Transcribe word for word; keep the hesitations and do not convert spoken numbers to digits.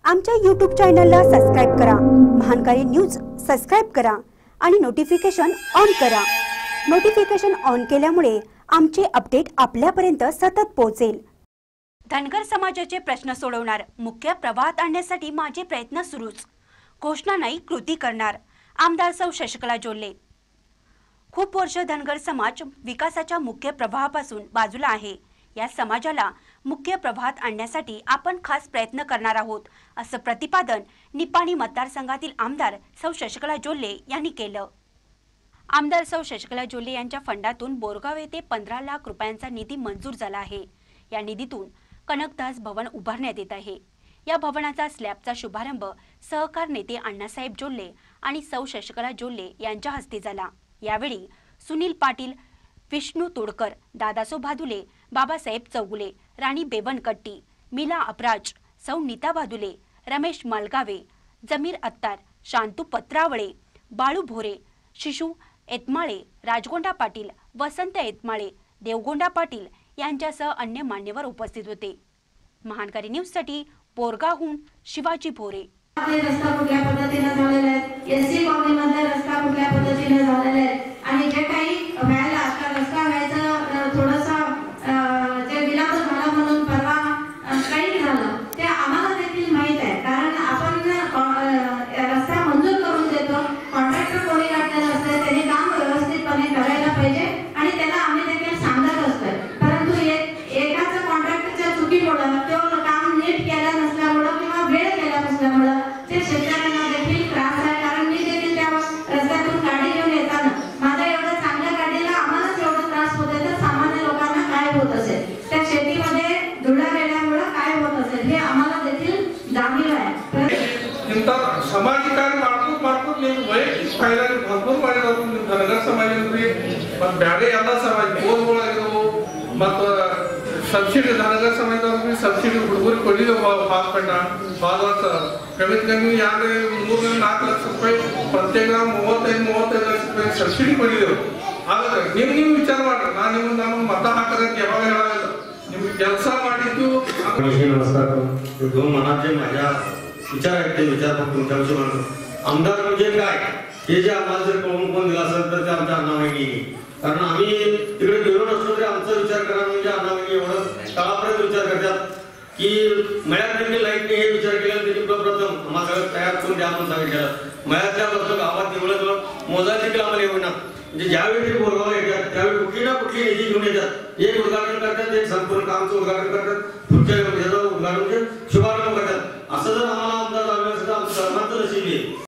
आमच्या यूट्यूब चॅनलला सबस्क्राइब करा, महानकारी न्यूज सबस्क्राइब करा आणि नोटिफिकेशन ऑन करा। नोटिफिकेशन ऑन केल्यामुळे आमचे अपडेट आपल्यापर्यंत सतत पोहोचेल। धनगर समाजाचे प्रश्न सोडवणार, मुख्य प्रवाहात आणण्यासाठी माझे प्रयत्न सुरूच। घोषणा नाही कृती करणार, आमदार सौ शशिकला जोल्ले। खूप वर्ष धनगर समाज विकासाच्या मुख्य प्रवाहापासून बाजूला आहे। या समाजाला मुख्य प्रवाहात आणण्यासाठी आपण खास प्रयत्न करणार आहोत, असं प्रतिपादन निपाणी मतदारसंघातील आमदार सौ शशिकला जोल्ले यांनी केलं। आमदार सौ शशिकला जोल्ले यांच्या फंडातून बोरगाव येथे पंधरा लाख रुपयांचा निधी मंजूर झाला आहे। या निधीतून कनकदास भवन उभारण्यात येत आहे। या भवनाचा स्लॅबचा शुभारंभ सहकार नेते अण्णासाहेब जोल्ले आणि सौ शशिकला जोल्ले यांच्या हस्ते झाला। यावेळी सुनील पाटील, विष्णू तोडकर, दादासो भादुले, बाबासाहेब चौगुले, राणी बेवनकट्टी, मीला अपराज, सौ नीता भादुले, रमेश मालगावे, जमीर अत्तार, शांतू पत्रावळे, बाळू भोरे, शिशू एतमाळे, राजगोंडा पाटील, वसंत एतमाळे, देवगोंडा पाटील यांच्यासह अन्य मान्यवर उपस्थित होते। महानकारी न्यूज साठी बोरगावहून शिवाजी भोरे। रस्ता कुठल्या पद्धतीने झालेला आहे, एससी कॉलनीमध्ये रस्ता कुठल्या पद्धतीने झालेला आहे आणि जे काही व्हायला आता रस्ता व्हायचं थोडंसं जे विलंब झाला म्हणून परवा काही झालं ते आम्हाला देखील माहित आहे। कारण आपण रस्ता मंजूर करून देतो, कॉन्ट्रॅक्टर कोणी काढलेलं असतं त्याने काम व्यवस्थितपणे करायला पाहिजे आणि त्याला आम्ही देखील सांगत असतो। परंतु एकाच कॉन्ट्रॅक्टरच्या चुकीमुळे तो काम नीट केलं नसल्यामुळे किंवा वेळ केला नसल्यामुळे ते शेतकऱ्यांना देखील त्रास आहे। कारण मी देखील त्या रस्त्यातून गाडी घेऊन येताना माझ्या एवढं चांगल्या गाडीला आम्हालाच एवढा त्रास होते तर सामान्य लोकांना काय होत असेल, त्या शेतीमध्ये धुळा गेल्यामुळे काय होत असेल हे आम्हाला देखील जाणीव आहे। सामाजिक कार्य मार्फत मार्फत నేను ವೈಯಕ್ತಿಕ ಫೈಲರ್ ಭರ್ಪೂರ್ ಮಾಡಿರೋದು धनगर समाजामध्ये ಮತ್ತು ಬ್ಯಾರೆ ಎಲ್ಲ ಸಮಾಜ ಬೋರ್ಗಳು ಆಗಿರೋವು ಮತ್ತು ಸಬ್ಸಿಡಿ धनगर समाजामध्ये ಸಬ್ಸಿಡಿ ಹುಡುಗರು ಕೊಡಿರೋ ಪಾಸ್ ಪಣ್ಣ ಪಾಸ್ कमीत कमी ಯಾರು ಮೂರು ನಾಲ್ಕು ಲಕ್ಷ ರೂಪಾಯಿ ಪ್ರತ್ಯೇಕ ಮೂವತ್ತೈದು ಮೂವತ್ತೈದು ಲಕ್ಷ ರೂಪಾಯಿ ಸಬ್ಸಿಡಿ ಕೊಡಿರೋ। ಹಾಗಾದ್ರೆ ನೀವು ನೀವು ವಿಚಾರ ಮಾಡ್ರಿ, ನಾನು ನಿಮ್ಮ ನಾನು ಮತ ಹಾಕರಂತ ಯಾವಾಗ ಹೇಳಲ್ಲ, ನಿಮ್ಗೆ ಕೆಲಸ ಮಾಡಿದ್ದು। नमस्कार, दोन मनात जे माझ्या विचार आहेत ते विचार फक्त तुमच्याविषयी मांडतो। आमदार म्हणजे काय हे जे आम्हाला जर कळून कोण दिला असेल तर ते आमच्या अण्णावाहिनी, कारण आम्ही तिकडे गेलो नसलो तरी आमचा विचार करा म्हणजे अण्णावाहिनी एवढं तळापर्यंत विचार करतात की मळ्यात नेमकी लाईट नाही हे विचार केला त्यांनी प्रथम आम्हाला सगळं तयार करून द्या म्हणून सांगितलं। मळ्यातल्या बसलो गावात तेवढं मोजायला देखील आम्हाला येऊन म्हणजे ज्यावेळी ते बोरगावला येतात त्यावेळी कुठली ना कुठली निधी घेऊन येतात, एक उद्घाटन करतात, एक संपूर्ण कामचं उद्घाटन करतात, पुढच्या उद्घाटन शुभारंभ करतात। असं जर आम्हाला आमदार झालं असतं आमचं सर्वांचं नशीब आहे।